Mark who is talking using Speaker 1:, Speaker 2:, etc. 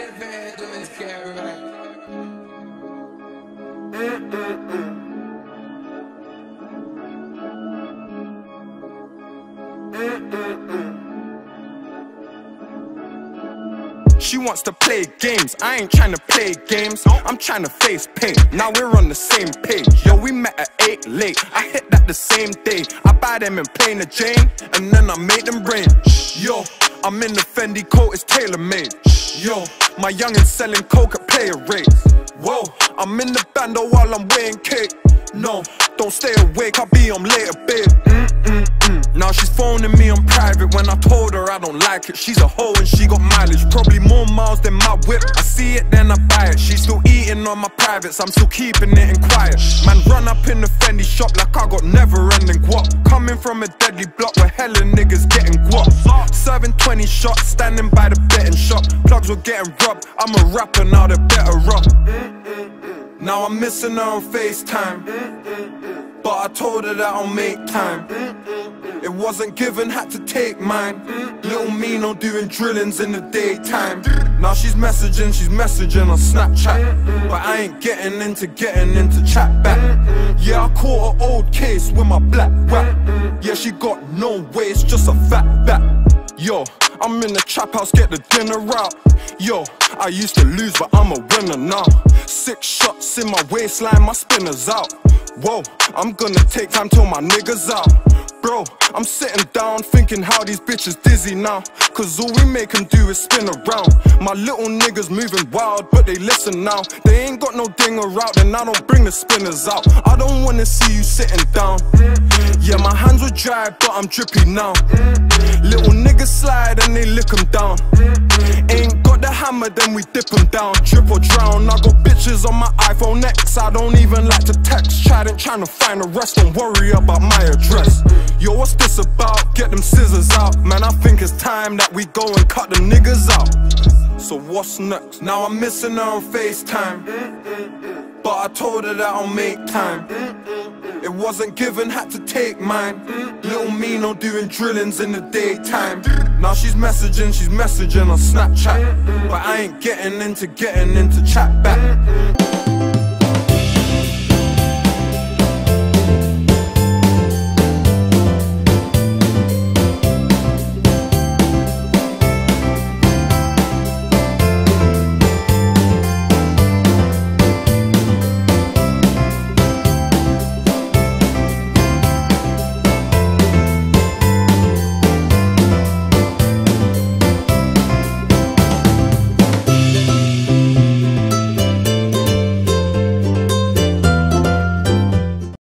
Speaker 1: She wants to play games, I ain't tryna play games, I'm tryna face paint, now we're on the same page. Yo, we met at 8 late, I hit that the same day. I buy them in plain Jane, and then I make them rain. Yo, I'm in the Fendi coat, it's tailor-made. Yo, my youngin selling coke at player rates. Whoa, I'm in the bando while I'm weighing cake. No, don't stay awake, I'll be on later, babe. Now she's phoning me on private when I told her I don't like it. She's a hoe and she got mileage, probably more miles than my whip. I see it, then I buy it. She's still eating on my privates, I'm still keeping it in quiet. Man, run up in the Fendi shop like I got never-ending guap. Coming from a deadly block where hella niggas getting guap. Serving 20 shots, standing by the betting shop. Plugs were getting rubbed, I'm a rapper, now they're better up. Now I'm missing her on FaceTime, but I told her that I'll make time. It wasn't given, had to take mine. Little Mino doing drillings in the daytime. Now she's messaging on Snapchat, but I ain't getting into chat back. Yeah, I caught an old case with my black rap. Yeah, she got no waist, just a fat back. Yo, I'm in the trap house, get the dinner out. Yo, I used to lose, but I'm a winner now. 6 shots in my waistline, my spinner's out. Whoa, I'm gonna take time till my niggas out. Bro, I'm sitting down thinking how these bitches dizzy now, cause all we make them do is spin around. My little niggas moving wild, but they listen now. They ain't got no dinger out, then I don't bring the spinners out. I don't wanna see you sitting down. Yeah, my hands were dry, but I'm drippy now. Little niggas slide and they lick them down. Ain't got the hammer, then we dip them down. Trip or drown, I got bitches on my iPhone X. I don't even like to text. Trying to find a rest, don't worry about my address. Yo, what's this about? Get them scissors out. Man, I think it's time that we go and cut the niggas out. So what's next? Now I'm missing her on FaceTime, but I told her that I'll make time. It wasn't given, had to take mine. Little Mino doing drillings in the daytime. Now she's messaging on Snapchat, but I ain't getting into chat back.